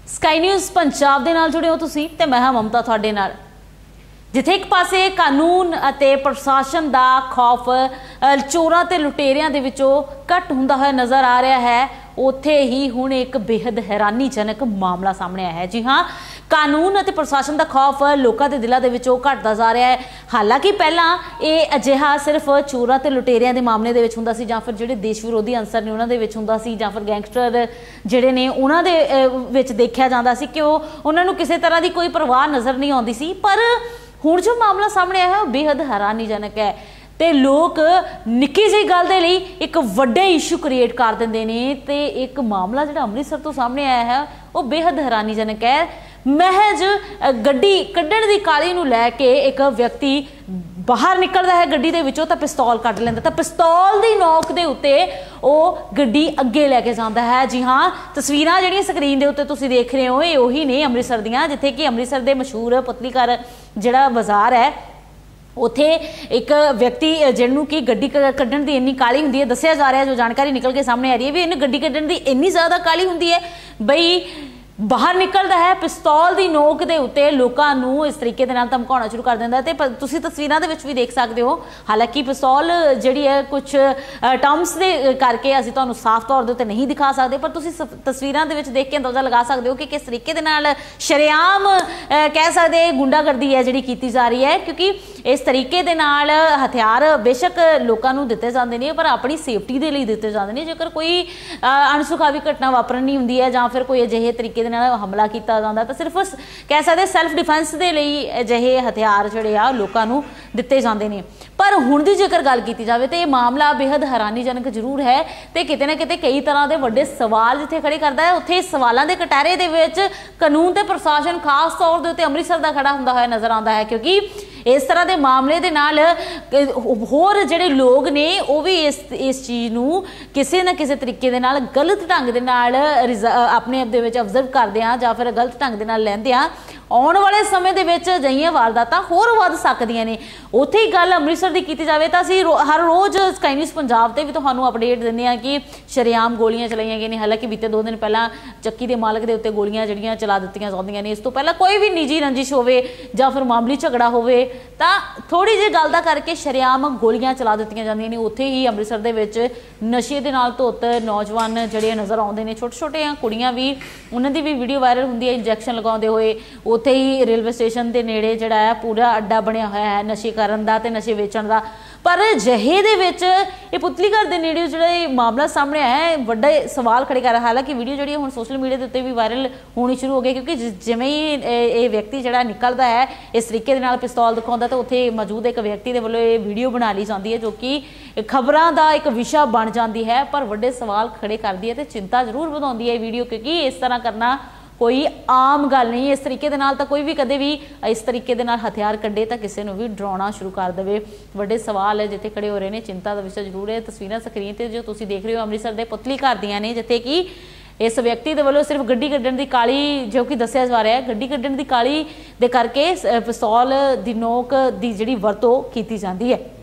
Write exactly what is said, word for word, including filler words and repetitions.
Sky News Punjab दे नाल जुड़े हो तुसीं ते मैं हां ममता तुहाडे नाल। जिथे एक पासे कानून अते प्रशासन दा खौफ चोरां ते लुटेरियां दे विचों घट हुंदा होया नज़र आ रहा है, उत्थे ही हुण एक बेहद हैरानीजनक मामला सामने आया है। जी हाँ, कानून अते प्रशासन का खौफ लोगों के दिलों के विचों घटदा जा रहा है। हालांकि पहला ये अजिहा सिर्फ चोरां ते लुटेरियां के मामले दे विच हुंदा सी, जां फिर जिहड़े देश विरोधी अंसर ने उन्हां दे विच हुंदा सी, जां फिर गैंगस्टर जिहड़े ने उन्हां दे विच देखिया जांदा सी कि उन्हां नूं किसी तरह की कोई परवाह नज़र नहीं आउंदी सी। पर हुण जो मामला सामने आया है बेहद हैरानीजनक है ते लोग निक्की जी गल दे लई एक वड्डे इशू क्रिएट कर देंदे ने। ते एक मामला जिहड़ा अमृतसर तो सामने आया है वो बेहद हैरानीजनक है। महज गड्डी कड्ढण दी काली नूं लैके एक व्यक्ति बाहर निकलता है गड्डी दे विचों तां पिस्तौल कढ लैंदा, तां पिस्तौल दी नोक दे उत्ते वो गड्डी अगे लैके जांदा है। जी हाँ, तस्वीरां जिहड़ियां स्क्रीन दे उत्ते तुसीं देख रहे हो ये उही ने अमृतसर दियां, जिथे कि अमृतसर दे मशहूर पुतलीघर जिहड़ा बाजार है उत्थे एक व्यक्ति जिन्हों कि गड्डी कड्ढण दी इन्नी काली हुंदी है। दस्सिया जा रहा है, जो जानकारी निकल के सामने आ रही है भी इन्हें गड्डी कड्ढण दी इन्नी ज़्यादा काली हुंदी है बई बाहर निकलता है पिस्तौल की नोक के उत्ते लोगों को इस तरीके के धमकाना शुरू कर देंदा है। तुसीं तस्वीरां दे विच भी देख सकते हो, हालांकि पिस्तौल जिहड़ी है कुछ टर्म्स दे करके असीं तुहानूं साफ तौर दे उत्ते नहीं दिखा सकते, पर तुसीं तस्वीरां दे विच देख के अंदाजा लगा सकते हो कि किस तरीके दे नाल शरेआम कह सकते गुंडागर्दी है जिहड़ी कीती जा रही है। क्योंकि इस तरीके दे नाल हथियार बेशक लोगों को दिते जाते हैं पर अपनी सेफ्टी के लिए दिते जाते हैं। जेकर कोई अणसुखावी घटना वापरनी हुंदी है जां फिर कोई अजिहे तरीके हमला किया जाता तो सिर्फ कह सकते सैल्फ डिफेंस के लिए अजिहे हथियार जोड़े आ लोगों को दिते जाते हैं। पर हुण दी जेकर गल की जाए तो यह मामला बेहद हैरानीजनक जरूर है तो किते ना किते कई तरह के वड्डे सवाल जिथे खड़े करता है। उत्थे सवालों के कटहरे दे विच कानून ते प्रशासन खास तौर के उत्ते अमृतसर का खड़ा हुंदा होया नज़र आता है, क्योंकि इस तरह के मामले दे नाल होर जिहड़े लोग ने वो भी इस इस चीज़ नूं किसी न किसी तरीके दे नाल गलत ढंग दे नाल अपने आप दे विच ऑब्जर्व करदे आ जां फिर गलत ढंग दे नाल लैंदे आ। आने वाले समय दे विच अजिहियां वारदातां होर वध सकदियां ने। उत्थे ही गल अमृतसर की की जाए तो असीं रो, हर रोज़ स्काई न्यूज़ पंजाब ते भी तुहानूं अपडेट दिंदे आ कि शरेआम गोलियां चलाईयां गईयां ने। हालांकि बीते दो दिन पहला चक्की के मालक के उत्ते गोलियां जिहड़ियां चला दित्तियां जांदियां ने। इस तो पहला कोई भी निजी रंजिश होवे जां फिर मामूली झगड़ा होवे तां थोड़ी जी गल दा करके शरेआम गोलियां चला दित्तियां जांदियां ने। उत्थे ही अमृतसर दे विच नशे दे नाल धुत नौजवान जिहड़े नज़र आउंदे ने, छोटे छोटे कुड़ियां भी उन्हां दी भी वीडियो वायरल हुंदी है इंजैक्शन लगाउंदे होए। उत्थे ही रेलवे स्टेशन के नेड़े जिहड़ा है पूरा अड्डा बनिया होया है नशे करन दा ते नशे वेचण दा। पर जहे दे विच ये पुतलीघर के नेड़े जिहड़ा मामला सामने आया है वड्डे सवाल खड़े कर रहा है। हालांकि वीडियो जिहड़ी हुण सोशल मीडिया के उत्ते भी वायरल होनी शुरू हो गई, क्योंकि जिवें ही ये व्यक्ति जिहड़ा निकलदा है इस तरीके दे नाल पिस्तौल दिखाउंदा तो उत्थे मौजूद एक व्यक्ति दे वल्लों ये वीडियो बना ली जाती है जो कि खबरां दा एक विशा बन जाती है। पर वड्डे सवाल खड़े करदी है ते चिंता जरूर वधाउंदी है वीडियो, क्योंकि इस तरह करना कोई आम गल नहीं। इस तरीके दे नाल तां कोई भी कदे भी इस तरीके दे नाल हथियार कड्डे तां किसी नूं भी डराउणा शुरू कर देवे। वड्डे सवाल है जिथे खड़े हो रहे हैं, चिंता का विषय जरूर है। तस्वीरां स्क्रीन ते जो तुसीं देख रहे हो अमृतसर दे पुतलीघर दियां ने, जिथे कि इस व्यक्ति के वलों सिर्फ गड्डी कड्ढण की काली जो कि दस्सिया जा रहा है गड्डी कड्ढण की काली दे करके पिस्तौल दी नोक दी जिहड़ी वरतों कीती जांदी है।